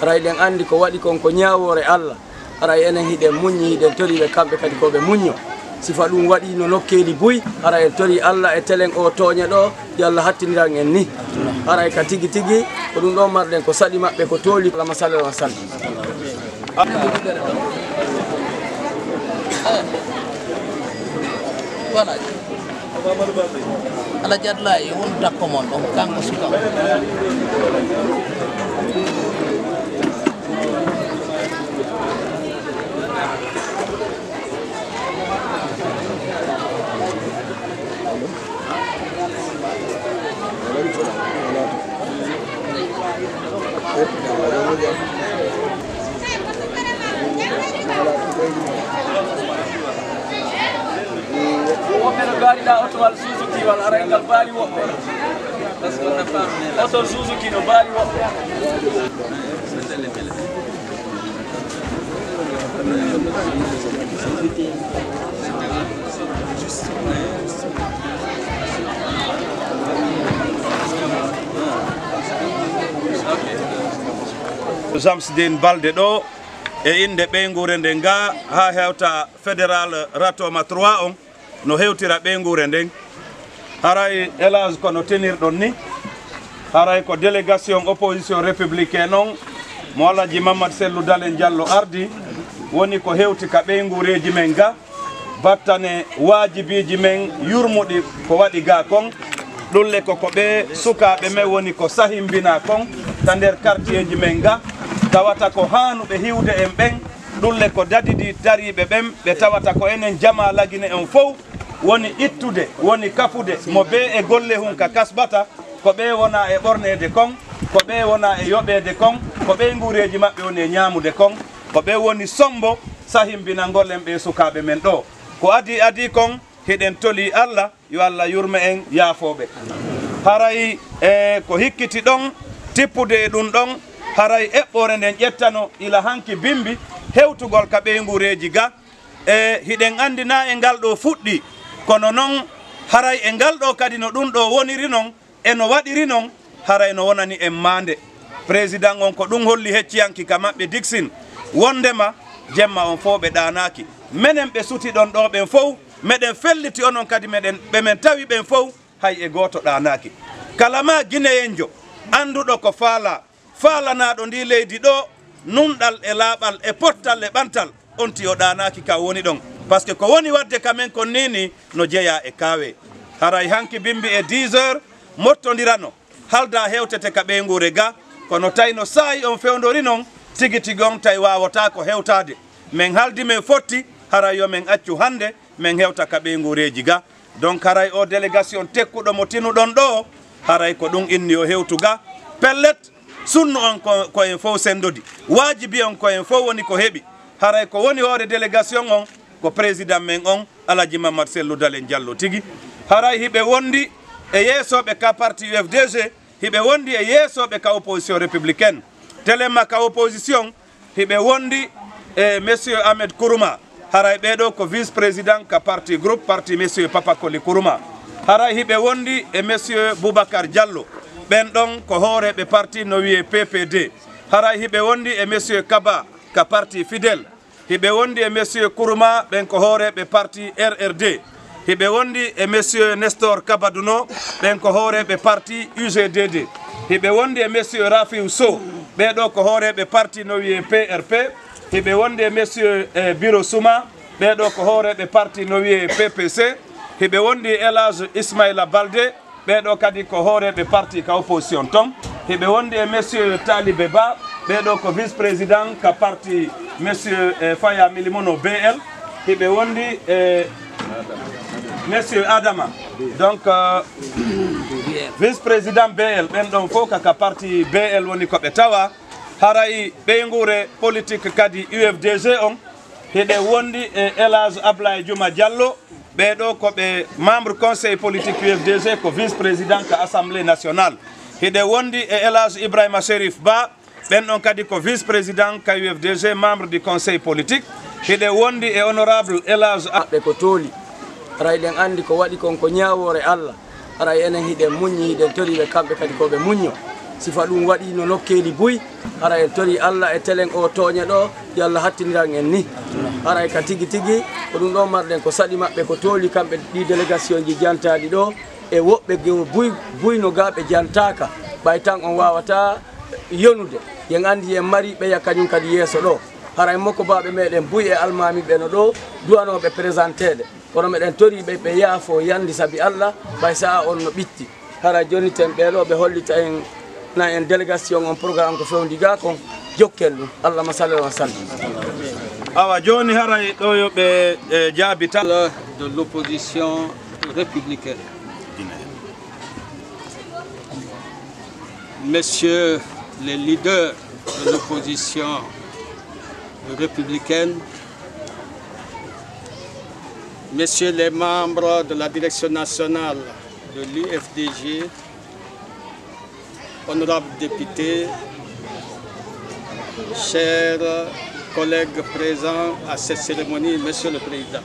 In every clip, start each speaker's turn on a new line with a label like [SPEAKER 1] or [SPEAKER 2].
[SPEAKER 1] aray den andi ko wadi kon ko nyaawore Allah aray enen hiden munyi hiden tori be kambe kadi ko be munyo sifa dum wadi no nokkeli buy aray tori Allah e telen o tonya do yalla hattiniran en ni aray ka tigi tigi ko dum do marden ko sadi mabbe ko toli Allah sallallahu alaihi wasallam
[SPEAKER 2] wala ala jadla e won takko mon don kanko suka
[SPEAKER 1] woɓɓe gaari ɗa oto wal Suzuki wal arangal baali woɓɓe oto Suzuki no baali woɓɓe
[SPEAKER 3] Jamsidine Balde ɗo e inde ɓeygure nde nga ha hewta fédéral Ratoma 3 on no hewtira ɓeygure nden haray élage kono tenirɗon ni haray ko délégation opposition républicain on mo Alaji Mamadou Sellou Dalen Diallo ardi woni ko hewti ka ɓeygureji men ga battane wajibiji men yurmuɗi ko waɗi ga kon ɗulle koko ɓe sukaɓe men woni ko sahimbina kon ta nder quartier ji men ga tawata ko hanuɓe hiwde en ɓen ɗulle ko dadidi dariɓe ɓen ɓe tawata ko enen jama lagine en fof woni ittude woni kafude mo be e golle hun ka kasbata ko ɓe wona e ɓornede kon ko ɓe wona e yoɓede kon ko ɓe ngureji maɓɓe woni e ñamude kon ko ɓe woni sombo sahimbina gollen ɓe sukaɓe men ɗo ko adi kon hiɗen toli Allah yo Allah yurme en yaafoɓe haray e ko hikkiti ɗon tippude e ɗum ɗon haray eɓɓore nden ƴettano ila hanki bimbi hewtugol ka ɓeygureji ga e hiɗen andi na e ngal ɗo fuɗɗi kono noon haray e ngal ɗo kadi no ɗum ɗo woniri noon e no waɗiri noon haray no wonani en mande président on ko ɗum holli hecciyanki ka maɓɓe Dixine wondema jemma on fof ɓe ɗanaki menen ɓe suti ɗon ɗo ɓen fof meɗen felliti onon kadi ɓemen tawi ɓen fof hay e goto ɗanaki kala ma guinéenjo anduɗo ko falanaɗo ndi leydi ɗo nunɗal e laaɓal e pottal e ɓantal on ti o ɗanaki ka woni ɗon par ce que ko woni wadde kamen kon nini no jeeya e kawe haray hanki bimbi e 10 heures mottodirano halda hewtete ka ɓeygure ga kono tawi no saayi on fewdori noon tigi tigon tawi wawata ko hewtade min haldi men fotti haray yo men accu hande min hewta ka ɓeygureji ga donc haray o délégation tekkuɗo mo tinuɗon ɗo haray ko ɗum inni o hewtu ga pellet sunnu on ko en fof sendodi wajibi on ko en fof woni ko heɓi haray ko woni hoore délégation on ko président men on Alaji Mamadou Sellou Dalen Diallo tigi haray hiɓe wondi e yeesoɓe ka parti UFDG hiɓe wondi e yeesoɓe ka opposition républicaine téléma ka opposition hiɓe wondi e monsieur Ahmed Kourouma haray ɓeɗo ko vice président ka parti groupe parti monsieur Papa Koli Kourouma haray hiɓe wondi e monsieur Boubacar Diallo ɓen ɗon ko hooreɓe parti no wiye PPD haray hiɓe wondi e monsieur Kaba ka parti fidèle hiɓe wondi e monsieur Kourouma ɓen ko hooreɓe parti RRD hiɓe wondi e monsieur Nestor Kabadouno ɓen ko hooreɓe parti UGDD hiɓe wondi e monsieur Rafiou Sow ɓeɗo ko hooreɓe parti no wiye PRP hiɓe wondi e monsieur Biro Souma ɓeɗo ko hooreɓe parti no wiye PPC hiɓe wondi e Elage Ismaïla Balde ɓeɗo kadi ko hooreɓe parti ka opposition ton hiɓe wondi e monsieur Talibé Ba ɓeɗo ko vice président ka parti monsieur Faya Milimono BL hiɓe wondi e monsieur Adama donc vice président BL ɓen ɗon fof kaka parti BL woni koɓe tawa haray ɓeygure politique kadi UFDG on hiɗe wondi e Elage Ablaye Diouma Diallo ɓeɗo koɓe membre conseil politique UFDG ko vice président ka assemblée nationale hiɗe wondi e Elage Ibrahima Chérif Ba ɓen ɗon kadi ko vice président ka UFDG membre du conseil politique hiɗe wondi e honorable Elage
[SPEAKER 1] ɓe ko tooli aray ɗen andi ko waɗi kon ko ñaawore Allah aray enen hiɗen muñi hiɗen tori ɓe kamɓe kadi koɓe muño sifa ɗum waɗi no nokkeli buy hara en tori Allah e telen o toña ɗo yo Allah hattiniran en ni hara ka tigi tigi ko ɗum ɗo marɗen ko saɗi maɓɓe ko tooli kamɓe ɗi délégation ji jantaɗi ɗo e woɓɓe buy no gaɓe jantaka ɓay tan on wawata yonude yen andi en mari ɓeya kañum kadi yeeso ɗo haray makko baɓe meɗen buy e almami ɓe no ɗo duwanoɓe présentéɗe kono meɗen toriɓe ɓe yaafo yandi saabi Allah ɓay sa on no ɓitti haray joni ten ɓeɗo ɓe hollita en na en délégation on programme ko fewndi ga kon jokkel ɗum Allah masallah wa sallam
[SPEAKER 3] awa joni haray ɗo yo ɓe jaabita
[SPEAKER 4] de l'opposition républicaine. Messieurs les leaders de l'opposition républicaine, messieurs les membres de la direction nationale de l'UFDG, honorables députés, chers collègues présents à cette cérémonie, Monsieur le Président.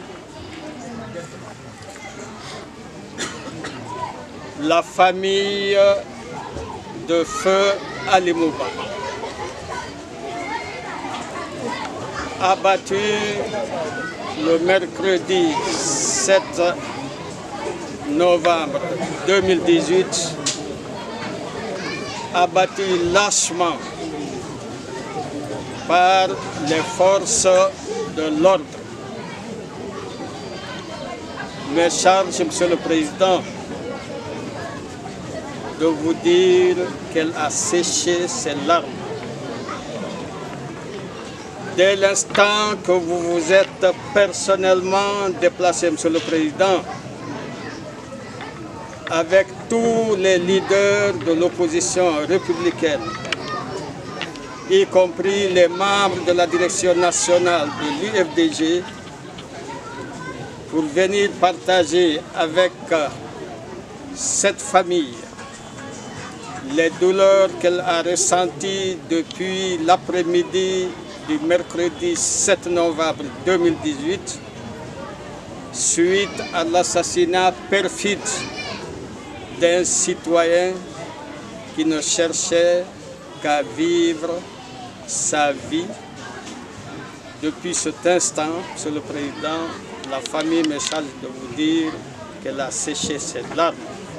[SPEAKER 4] La famille de Feu Ali Mouba abattu le mercredi 7 novembre 2018, abattu lâchement par les forces de l'ordre. Me charge, Monsieur le Président, de vous dire qu'elle a séché ses larmes. Dès l'instant que vous vous êtes personnellement déplacé, Monsieur le Président, avec tous les leaders de l'opposition républicaine, y compris les membres de la direction nationale de l'UFDG, pour venir partager avec cette famille les douleurs qu'elle a ressenties depuis l'après-midi du mercredi 7 novembre 2018, suite à l'assassinat perfide d'un citoyen qui ne cherchait qu'à vivre sa vie. Depuis cet instant, Monsieur le Président, la famille me charge de vous dire qu'elle a séché ses larmes.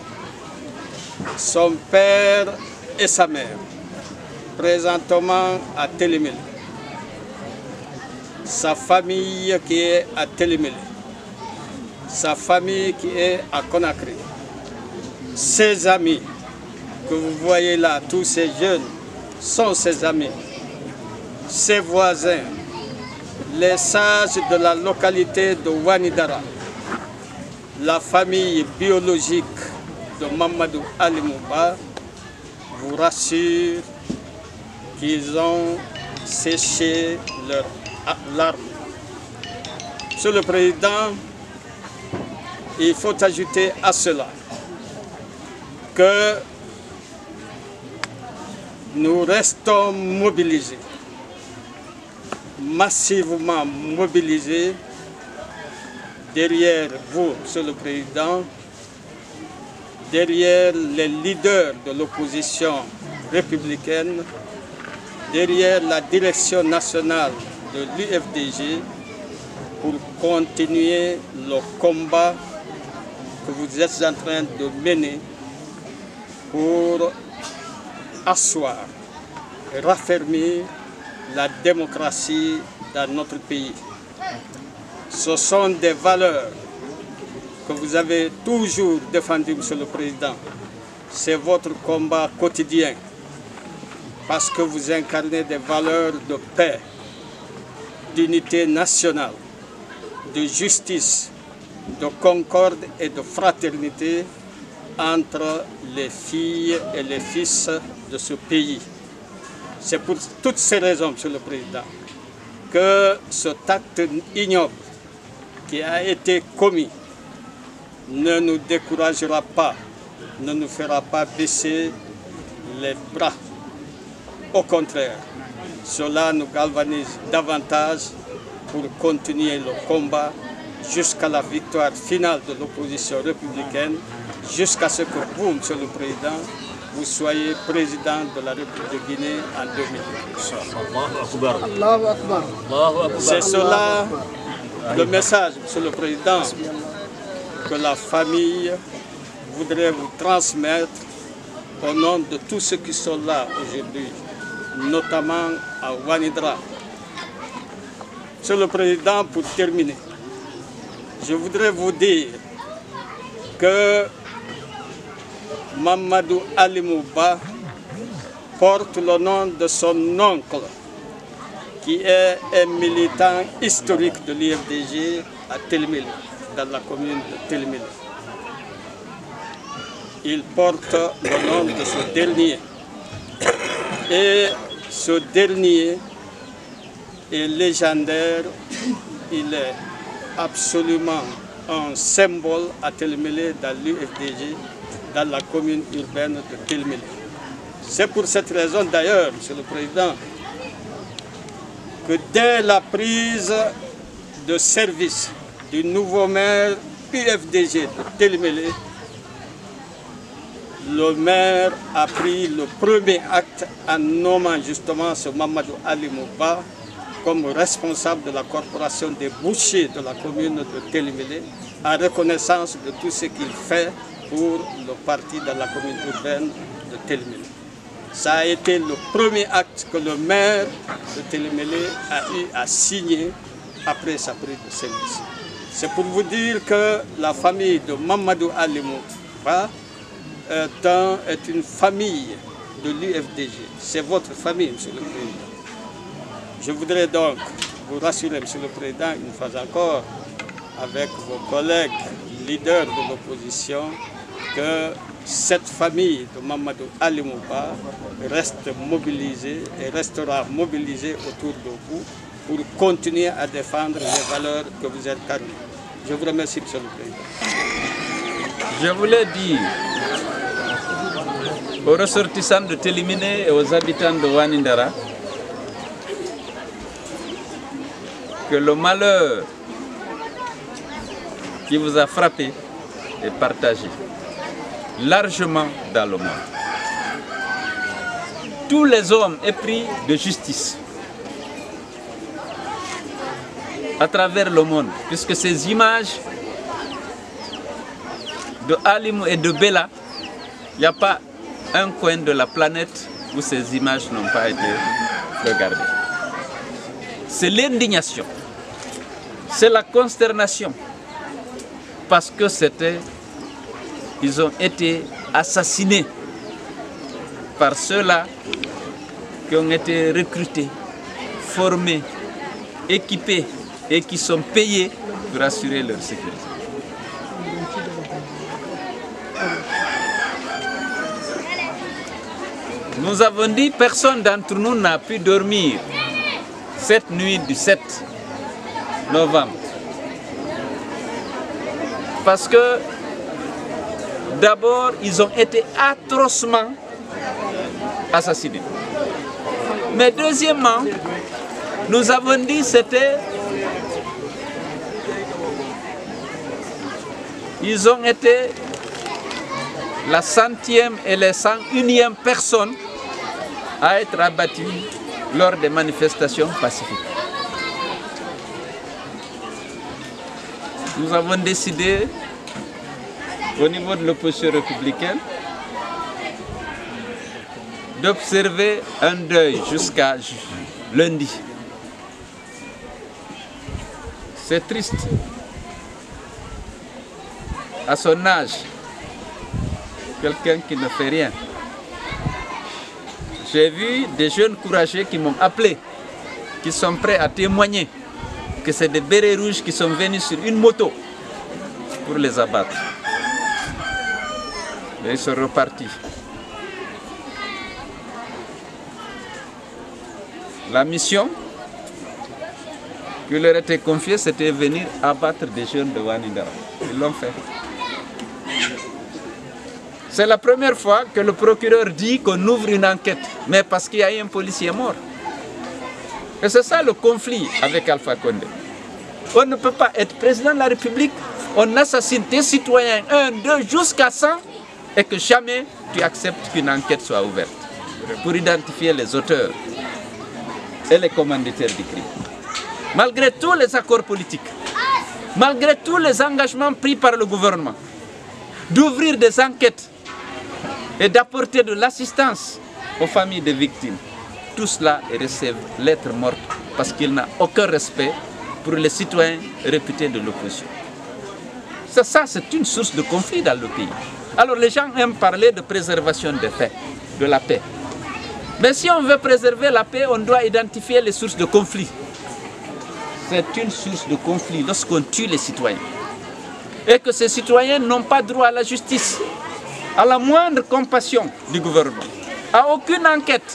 [SPEAKER 4] Son père et sa mère, présentement à Télémélé. Sa famille qui est à Télémélé. Sa famille qui est à Conakry. Ses amis que vous voyez là, tous ces jeunes, sont ses amis. Ses voisins, les sages de la localité de Wanidara, la famille biologique de Mamadou Ali Mouba vous rassure qu'ils ont séché leurs larmes. Monsieur le Président, il faut ajouter à cela que nous restons mobilisés, massivement mobilisés derrière vous, Monsieur le Président, derrière les leaders de l'opposition républicaine, derrière la direction nationale de l'UFDG pour continuer le combat que vous êtes en train de mener pour asseoir et raffermir la démocratie dans notre pays. Ce sont des valeurs que vous avez toujours défendues, Monsieur le Président. C'est votre combat quotidien parce que vous incarnez des valeurs de paix, d'unité nationale, de justice, de concorde et de fraternité entre les filles et les fils de ce pays. C'est pour toutes ces raisons, Monsieur le Président, que cet acte ignoble qui a été commis ne nous découragera pas, ne nous fera pas baisser les bras. Au contraire, cela nous galvanise davantage pour continuer le combat jusqu'à la victoire finale de l'opposition républicaine, jusqu'à ce que vous, Monsieur le Président, vous soyez président de la République de Guinée en 2012. C'est cela le message, Monsieur le Président, que la famille voudrait vous transmettre au nom de tous ceux qui sont là aujourd'hui, notamment à Wanidra. Monsieur le Président, pour terminer, je voudrais vous dire que Mamadou Ali Mouba porte le nom de son oncle, qui est un militant historique de l'IFDG à Telmele, dans la commune de Telmele. Il porte le nom de ce dernier. Et ce dernier est légendaire, il est absolument un symbole à Telmele, dans l'UFDG, dans la commune urbaine de Telmele. C'est pour cette raison d'ailleurs, Monsieur le Président, que dès la prise de service du nouveau maire UFDG de Telmele, le maire a pris le premier acte en nommant justement ce Mamadou Ali Mouba comme responsable de la corporation des bouchers de la commune de Telmele, en reconnaissance de tout ce qu'il fait pour le parti dans la commune urbaine de Telmele. Ça a été le premier acte que le maire de Telmele a eu à signer après sa prise de service. C'est pour vous dire que la famille de Mamadou Ali Mouba est une famille de l'UFDG. C'est votre famille, Monsieur le Président. Je voudrais donc vous rassurer, Monsieur le Président, une fois encore, avec vos collègues leaders de l'opposition, que cette famille de Mamadou Ali Mouba reste mobilisée et restera mobilisée autour de vous pour continuer à défendre les valeurs que vous incarnez. Je vous remercie, Monsieur le Président.
[SPEAKER 5] Je voulais dire aux ressortissants de Télimine et aux habitants de Wanindara que le malheur qui vous a frappé est partagé largement dans le monde. Tous les hommes épris de justice à travers le monde, puisque ces images de Alimou et de Bella, il n'y a pas un coin de la planète où ces images n'ont pas été regardées. C'est l'indignation, c'est la consternation, parce que ils ont été assassinés par ceux-là qui ont été recrutés, formés, équipés et qui sont payés pour assurer leur sécurité. Nous avons dit que personne d'entre nous n'a pu dormir cette nuit du 7 novembre. Parce que d'abord, ils ont été atrocement assassinés. Mais deuxièmement, nous avons dit que c'était... Ils ont été la 100e et les 101e personne à être abattues lors des manifestations pacifiques. Nous avons décidé, au niveau de l'opposition républicaine, d'observer un deuil jusqu'à lundi. C'est triste. À son âge, quelqu'un qui ne fait rien. J'ai vu des jeunes courageux qui m'ont appelé, qui sont prêts à témoigner que c'est des bérets rouges qui sont venus sur une moto pour les abattre. Mais ils sont repartis. La mission qui leur était confiée, c'était venir abattre des jeunes de Wanindara. Ils l'ont fait. C'est la première fois que le procureur dit qu'on ouvre une enquête, mais parce qu'il y a eu un policier mort. Et c'est ça le conflit avec Alpha Condé. On ne peut pas être président de la République, on assassine des citoyens, 1, 2, jusqu'à 100, et que jamais tu acceptes qu'une enquête soit ouverte pour identifier les auteurs et les commanditaires du crime. Malgré tous les accords politiques, malgré tous les engagements pris par le gouvernement, d'ouvrir des enquêtes et d'apporter de l'assistance aux familles des victimes, tout cela est resté lettre morte parce qu'il n'a aucun respect pour les citoyens réputés de l'opposition. Ça, c'est une source de conflit dans le pays. Alors les gens aiment parler de préservation des faits, de la paix. Mais si on veut préserver la paix, on doit identifier les sources de conflit. C'est une source de conflit lorsqu'on tue les citoyens. Et que ces citoyens n'ont pas droit à la justice, à la moindre compassion du gouvernement, à aucune enquête.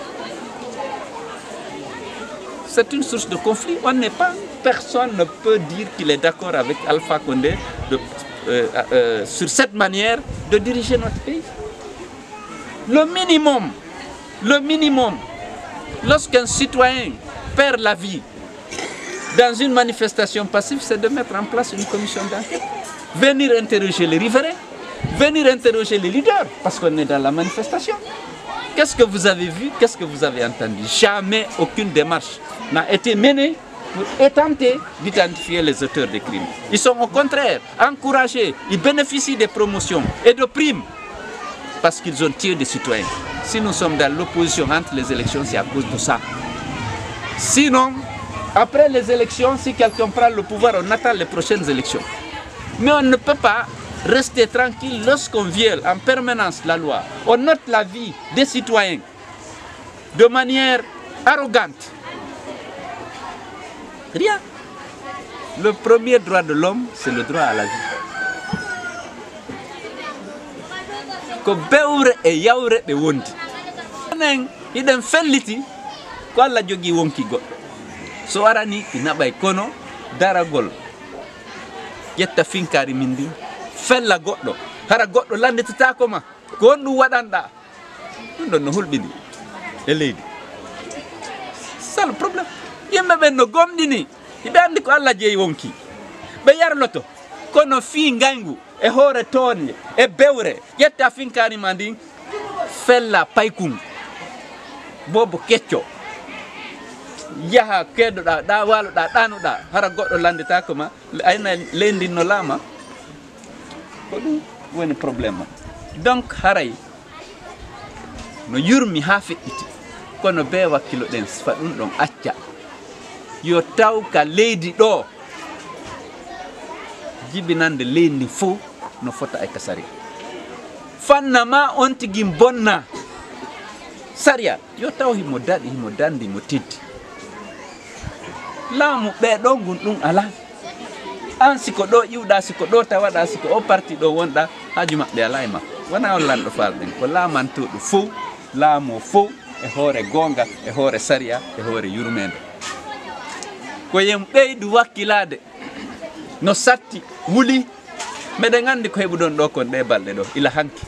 [SPEAKER 5] C'est une source de conflit. Personne ne peut dire qu'il est d'accord avec Alpha Condé sur cette manière de diriger notre pays. Le minimum, lorsqu'un citoyen perd la vie dans une manifestation passive, c'est de mettre en place une commission d'enquête. Venir interroger les riverains, venir interroger les leaders, parce qu'on est dans la manifestation. Qu'est-ce que vous avez vu? Qu'est-ce que vous avez entendu? Jamais aucune démarche n'a été menée pour tenter d'identifier les auteurs des crimes. Ils sont au contraire encouragés, ils bénéficient des promotions et de primes parce qu'ils ont tué des citoyens. Si nous sommes dans l'opposition entre les élections, c'est à cause de ça. Sinon, après les élections, si quelqu'un prend le pouvoir, on attend les prochaines élections. Mais on ne peut pas rester tranquille lorsqu'on viole en permanence la loi. On note la vie des citoyens de manière arrogante. Rien. Le premier droit de l'homme, c'est le droit à la vie. Ko bewre e yawre be wondi. Nen iden felliti ko Allah jogi wonki goddo. So arani ina bay kono daragol yetta finkari mindi fella goddo hara goddo landitata ko ma ko ndu wadanda dum no hulbini e leydi. C'est le problème. Yimbe ben no gomdini ibe andi ko Allah jeyi wonki be yarloto kono fi ngangu e hore tonne e bewre yetta finkari mandi fella paykun bobo kecco yaha kedoɗa ɗa waloɗa ɗanoɗa hara goɗɗo landeta ko ma ayna leyndinno laama ko ɗum woni probléme donc haray no yurmi ha feƴƴiti kono be wakkilo ɗen fa ɗum ɗon acca yo taw ka leydi ɗo jibinande leydi fof no fota e ka sari fanna ma on tigi bonna saria yo taw himo daɗi himo dandi mo teddi laamu ɓeɗo gon ɗum ala an siko ɗo iwɗa siko ɗo tawaɗa siko o parti ɗo wonɗa haaju maɓɓe ala e ma wona on lanɗo falɗen ko laamantoɗo fof laamu fof e hoore gonga e hoore saria e hoore yurmede ko yen ɓeydu wakkilade no satti wuli meɗen andi ko heɓuɗon ɗo kon ɗe balɗe ɗo ila hanki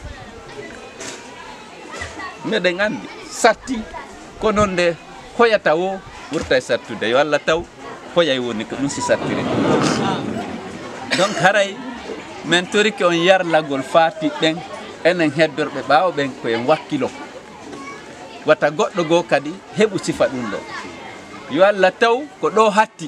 [SPEAKER 5] meɗen andi satti ko noon nde hoyata o ɓurta e sattude yo Allah taw hoyay woni ko ɗum si sattiri donc haray min toriki on yarlagol fatiɓɓen enen heddorɓe ɓawɓen koyen wakkilo wata goɗɗo goo kadi heɓu sifa ɗum ɗo yo Allah taw ko ɗo hatti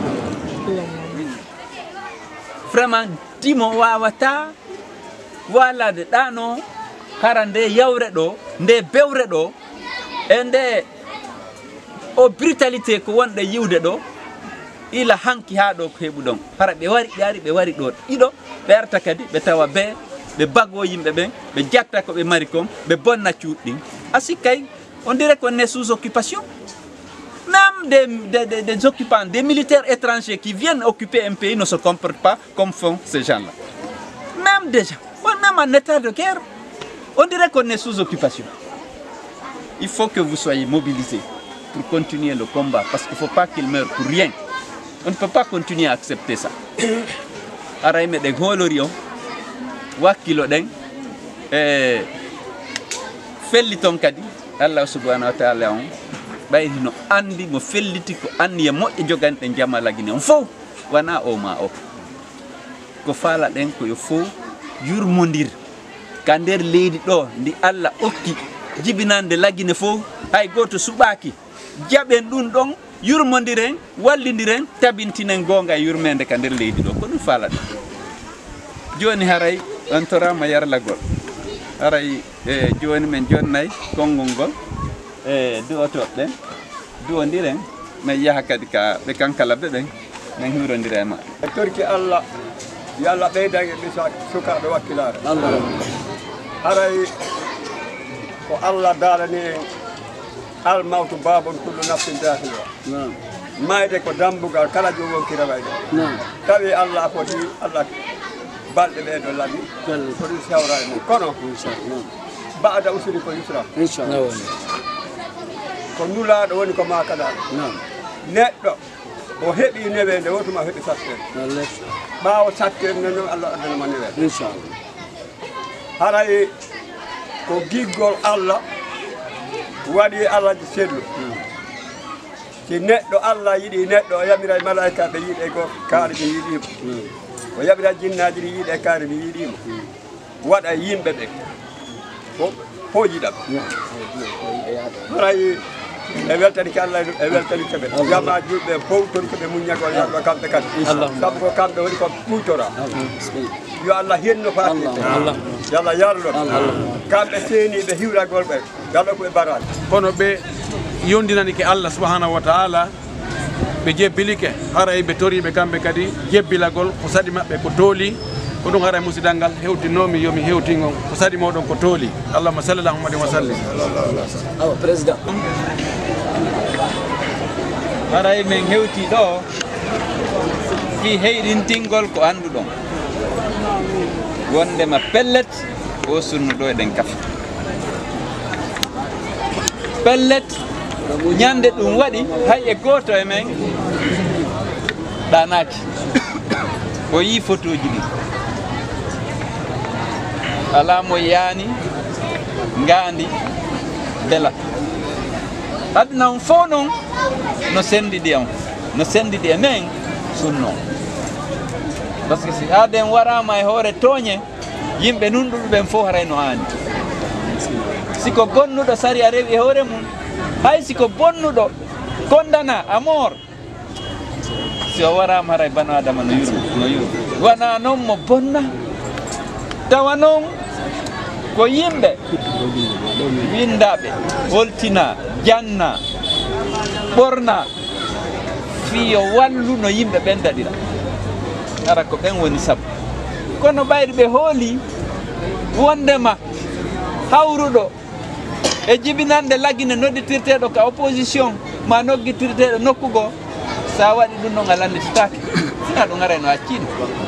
[SPEAKER 5] vraiment dimo wawata walade ɗano hara nde yawre ɗo nde bewre ɗo e nde o brutalité ko wonɗe yiwde ɗo ila hanki ha ɗo ko heɓu ɗon hara ɓe wari ɓe ari ɓe wari ɗo ɗiɗo ɓe arta kadi ɓe tawa ɓe baggo yimɓe ɓen ɓe jatta ko ɓe mari kom ɓe bonna cuuɗɗin asikay on dirait qu'on est sous occupation. Même des occupants, des militaires étrangers qui viennent occuper un pays ne se comportent pas comme font ces gens-là. Même des gens, même en état de guerre, on dirait qu'on est sous occupation. Il faut que vous soyez mobilisés pour continuer le combat, parce qu'il ne faut pas qu'ils meurent pour rien. On ne peut pas continuer à accepter ça. Araïme de Golorion, Wakilo Den, Felliton Kadi, Allah subhanahu wa ta'ala, ɓaydi no andi mo felliti ko anni e moƴƴe joganɗe jamalagine on fof wona o ma o ko faala ɗen ko yo fof yurmodir ka nder leydi ɗo ndi Allah okki jibinande lagine fof hay goto suɓaki jaɓen ɗum ɗon yurmodiren wallidiren tabintinen gonga e yurmede ka nder leydi ɗo ko ɗum faala ɗum joni haray on torama yarlagol haray joni men jonnayyi konngol ngol duwotoɓe duwodiren min yaha kadi ka ɓe kankala ɓe ɓen min hiwrodira e maɓɓe
[SPEAKER 6] e torki Allah yo Allah ɓeydange ɓe sukaɓe wakkilare haray ko Allah daalani en almawtu babon kullu nafsin dahiwa mayde ko dambugal kala jo wonkira wayde tawi Allah foti Allah balɗe ɓe ɗo laaɓi ko ɗum sewra e mum kono baada usri ko yusra inchallah ko nulaɗo woni ko makalaɗo neɗɗo o heeɓi newede wotuma heeɓi sattede ɓaawo sattede noon Allah addanama newede inchallah haray ko giggol Allah waɗi Allah sellu si neɗɗo Allah yiɗi neɗɗo o yaɓira e malaika ɓe yiiɗe go kaari ɓe yiiɗimo o yaɓira jinnaji ɗi yiiɗe kaari ɓe yiiɗimo waɗa yimɓe ɓe fo yiɗam haray e weltani ko Allah e weltani koɓe yama julɓe fof toon koɓe muñagol yalɓe kamɓe kadi sabu ko kamɓe woni ko ɓuytora yo Allah henno fatide yo Allah yarlon kamɓe seeniɓe hiwragol ɓe galɗo koɓe baraji
[SPEAKER 7] kono ɓe yondinani ke Allah subhanahu wa ta'ala ɓe jebbilike haray ɓe toriɓe kamɓe kadi jebbilagol ko saɗi maɓɓe ko tooli ko ɗum haray musidal ngal hewtinomi yomi hewtingon ko saɗi moɗon ko tooli allahumma salli ala muhammadin wa sallim
[SPEAKER 1] awa président
[SPEAKER 5] haray min hewti ɗo fi heyɗintingol ko anduɗon wondema pellet o sunnuɗo eɗen kafa pellet ñande ɗum waɗi hay e goto e men ɗanaki o yi photo ji ɗi ala mo yaani ngandi bela aduna on fof noon no sendiɗi on no sendiɗi e men sunno par ce que si aden warama e hoore tooñe yimɓe nunɗuɓe ɓen fof haray no haani siko bonnuɗo sari a rewi e hoore mum hay siko bonnuɗo condana à mort si o warama haray bano adama no yurmi wona noon mo bonna tawa noon ko yimɓe windaɓe holtina janna ɓorna fiyo wallu no yimɓe ɓen daɗira ara ko ɓen woni sabu kono ɓayri ɓe hooli wondema hawruɗo e jibinande lagine nodditirteɗo ka opposition ma noggitirteɗo nokkugo sa waɗi ɗum noon a landititake sina ɗum ara no accino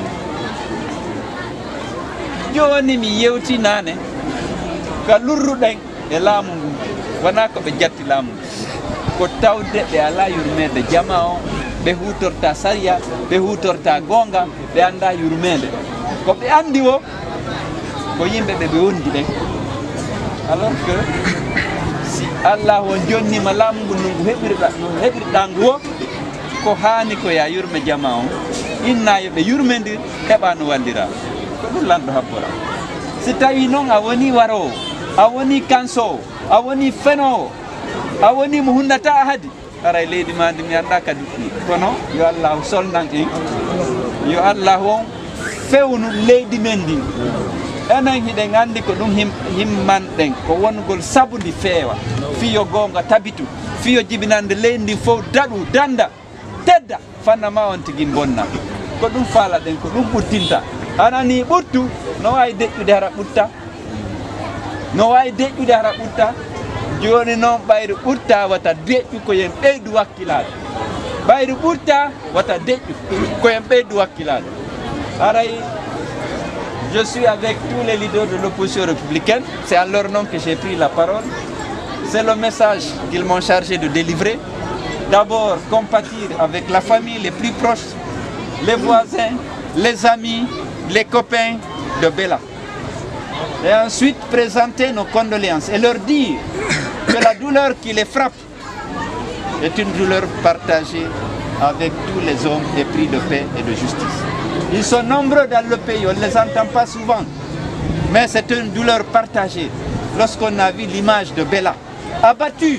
[SPEAKER 5] joni mi yewti nane ka lurruɗen e laamu ngu wona ko ɓe jatti laamu ngu ko tawde ɓe ala yurmede jama o ɓe hutorta saria ɓe hutorta gonga ɓe anda yurmede ko ɓe andi o ko yimɓe ɓe wondi ɓen alors que si Allah o jonnima laamu ngu ngu heɓirɗa ngu o ko hani ko ya yurme jama o inna yoɓe yurmedir heɓa no wallira ko ɗum lanɗo habbora si tawi noon a woni warowo a woni kansowo a woni fenowo a woni mo hunnata hadi aray leydi ma ndi mi anda kadi kono yo Allah solnan en yo Allah on fewnu leydi men ndi enen hiɗen andi ko ɗum himmanɗen ko wongol sabundi feewa fiyo gonga tabitu fiyo jibinande leydi ndi fof daɗu danda tedda fanna ma on tigui bonna ko ɗum faala ɗen ko ɗum ɓurtinta anani ɓurtu no wawi deƴƴude hara ɓutta no wawi deƴƴude hara ɓutta joni noon ɓayri ɓurta wata deƴƴu ko yen ɓeydu wakkilade ɓayri ɓurta wata deƴƴu ko yen ɓeydu wakkilade haray je suis avec tous les leaders de l'opposition républicaine c'est à leur nom que j'ai pris la parole c'est le message qu'ils m'ont chargé de délivrer d'abord compatir avec la famille les plus proches les voisins les amis les copains de Bella. Et ensuite présenter nos condoléances et leur dire que la douleur qui les frappe est une douleur partagée avec tous les hommes épris de paix et de justice. Ils sont nombreux dans le pays, on ne les entend pas souvent. Mais c'est une douleur partagée lorsqu'on a vu l'image de Bella abattue.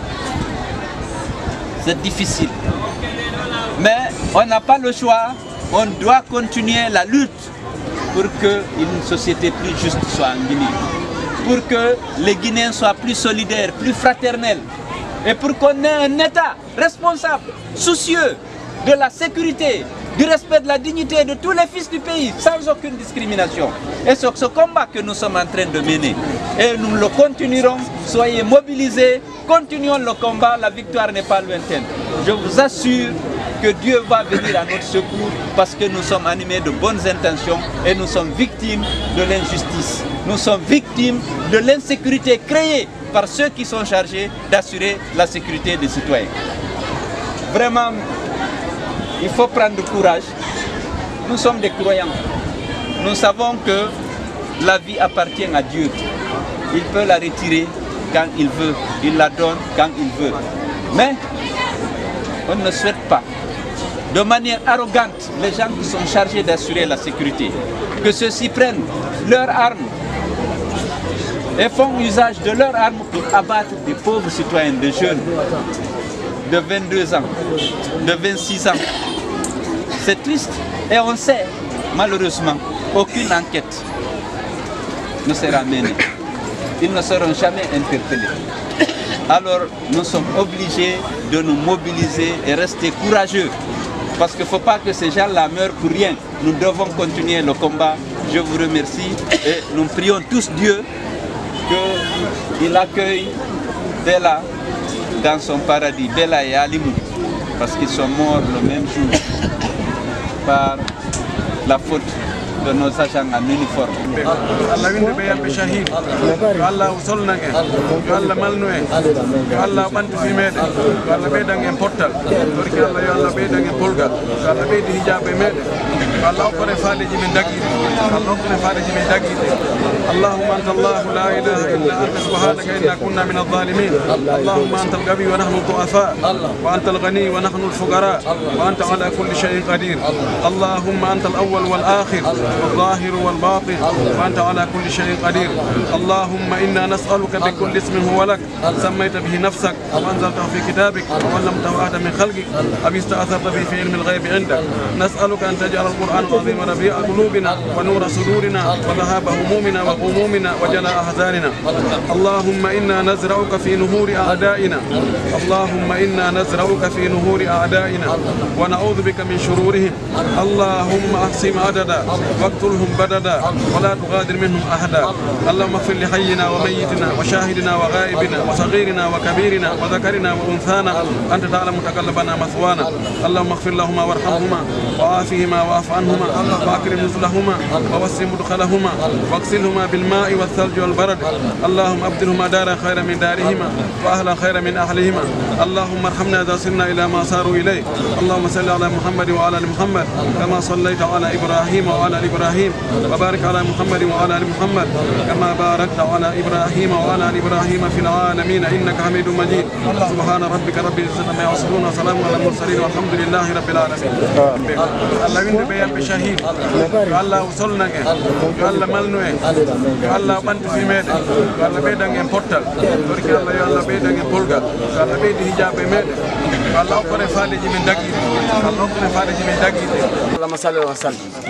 [SPEAKER 5] C'est difficile. Mais on n'a pas le choix. On doit continuer la lutte pour qu'une société plus juste soit en Guinée. Pour que les Guinéens soient plus solidaires, plus fraternels. Et pour qu'on ait un État responsable, soucieux de la sécurité, du respect de la dignité de tous les fils du pays, sans aucune discrimination. Et c'est ce combat que nous sommes en train de mener. Et nous le continuerons, soyez mobilisés, continuons le combat, la victoire n'est pas lointaine. Je vous assure que Dieu va venir à notre secours parce que nous sommes animés de bonnes intentions et nous sommes victimes de l'injustice. Nous sommes victimes de l'insécurité créée par ceux qui sont chargés d'assurer la sécurité des citoyens. Vraiment, il faut prendre courage. Nous sommes des croyants. Nous savons que la vie appartient à Dieu. Il peut la retirer quand il veut. Il la donne quand il veut. Mais on ne souhaite pas, de manière arrogante, les gens qui sont chargés d'assurer la sécurité, que ceux-ci prennent leurs armes et font usage de leurs armes pour abattre des pauvres citoyens, des jeunes de 22 ans, de 26 ans. C'est triste et on sait, malheureusement, aucune enquête ne sera menée. Ils ne seront jamais interpellés. Alors nous sommes obligés de nous mobiliser et rester courageux. Parce qu'il ne faut pas que ces gens-là meurent pour rien. Nous devons continuer le combat. Je vous remercie et nous prions tous Dieu qu'il accueille Bella dans son paradis, Bella et Alimou, parce qu'ils sont morts le même jour par la faute de nos agents en uniforme.
[SPEAKER 7] Allah winde ɓe yamɓe shahid yo Allah solnan en yo Allah malnu en yo Allah ɓantu fi meɗen yo Allah ɓeydan en pottal torki Allah yo Allah ɓeydan en polgal yo Allah ɓeydi hijaɓe meɗen yo Allah hokkore faaleji men daguiɗe Allah hokkore faaleji men daguiɗe اللهم أنت الله لا إله إلا أنت سبحانك إنا كنا من الظالمين اللهم أنت القوي ونحن الضعفاء وأنت الغني ونحن الفقراء وأنت على كل شيء قدير اللهم أنت الأول والآخر والظاهر والباطن وأنت على كل شيء قدير اللهم إنا نسألك بكل اسم هو لك سميت به نفسك وأنزلته في كتابك وعلمته أحدا من خلقك أو استأثرت به في علم الغيب عندك نسألك أن تجعل القرآن العظيم ربيع قلوبنا ونور صدورنا وذهاب همومنا وغمومنا وجلاء أحزاننا اللهم إنا نزرعك في نهور أعدائنا اللهم إنا نزرعك في نهور أعدائنا ونعوذ بك من شرورهم اللهم أحصهم عددا واقتلهم بددا ولا تغادر منهم أحدا اللهم اغفر لحينا وميتنا وشاهدنا وغائبنا وصغيرنا وكبيرنا وذكرنا وأنثانا أنت تعلم تقلبنا مثوانا اللهم اغفر لهما وارحمهما وعافهما واعف عنهما وأكرم نزلهما ووسع مدخلهما واغسلهما بالماء والثلج والبرد اللهم أبدلهما دارا خيرا من دارهما وأهلا خيرا من أهلهما اللهم ارحمنا إذا صرنا إلى ما صاروا إليه اللهم صل على محمد وعلى آل محمد كما صليت على إبراهيم وعلى آل إبراهيم وبارك على محمد وعلى آل محمد كما باركت على إبراهيم وعلى آل إبراهيم في العالمين إنك حميد مجيد سبحان ربك رب العزة عما يصفون وسلام على المرسلين والحمد لله رب العالمين الله winde ɓe yamɓe shahid yo Allah solnan en yo Allah malnu en yo Allah ɓantu fi meɗen yo Allah ɓeydan en pottal torki Allah yo Allah ɓeydan en polgal yo Allah ɓeydi hijaɓe meɗen yo Allah hokkore faaleji men daguiɗe Allah hokkore faaleji men daguiɗe
[SPEAKER 1] اللهم صل وسلم